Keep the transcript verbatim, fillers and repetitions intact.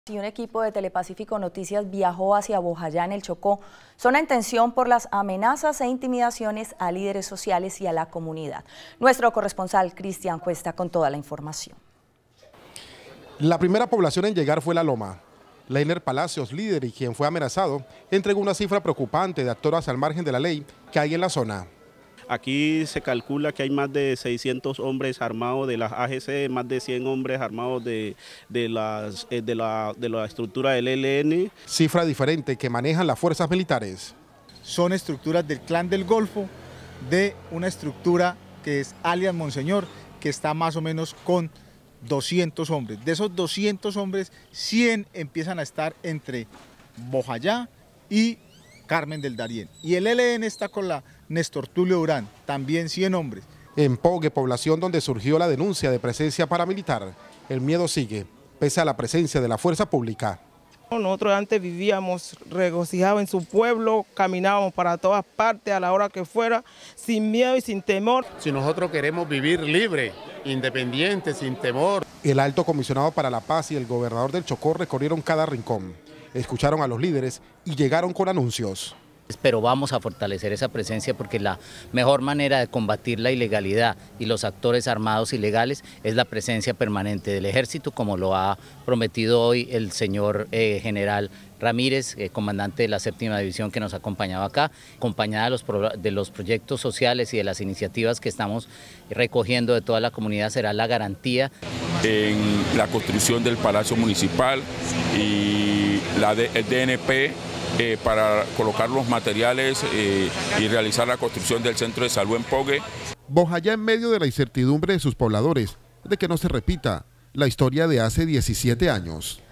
Y un equipo de Telepacífico Noticias viajó hacia Bojayá, en el Chocó, zona en tensión por las amenazas e intimidaciones a líderes sociales y a la comunidad. Nuestro corresponsal Cristian Cuesta con toda la información. La primera población en llegar fue La Loma. Leiner Palacios, líder y quien fue amenazado, entregó una cifra preocupante de actores al margen de la ley que hay en la zona. Aquí se calcula que hay más de seiscientos hombres armados de las A G C, más de cien hombres armados de, de, las, de, la, de la estructura del E L N. Cifra diferente que manejan las fuerzas militares. Son estructuras del Clan del Golfo, de una estructura que es alias Monseñor, que está más o menos con doscientos hombres. De esos doscientos hombres, cien empiezan a estar entre Bojayá y Carmen del Darién. Y el E L N está con la Néstor Tulio Durán, también cien hombres. En Pogue, población donde surgió la denuncia de presencia paramilitar, el miedo sigue, pese a la presencia de la fuerza pública. Nosotros antes vivíamos regocijados en su pueblo, caminábamos para todas partes a la hora que fuera, sin miedo y sin temor. Si nosotros queremos vivir libre, independiente, sin temor. El alto comisionado para la paz y el gobernador del Chocó recorrieron cada rincón, escucharon a los líderes y llegaron con anuncios. Pero vamos a fortalecer esa presencia porque la mejor manera de combatir la ilegalidad y los actores armados ilegales es la presencia permanente del ejército, como lo ha prometido hoy el señor eh, general Ramírez, eh, comandante de la séptima división que nos ha acompañado acá, acompañada de los, pro, de los proyectos sociales y de las iniciativas que estamos recogiendo de toda la comunidad, será la garantía. En la construcción del Palacio Municipal y la de, el D N P, Eh, para colocar los materiales eh, y realizar la construcción del centro de salud en Pogue. Bojayá en medio de la incertidumbre de sus pobladores, de que no se repita la historia de hace diecisiete años.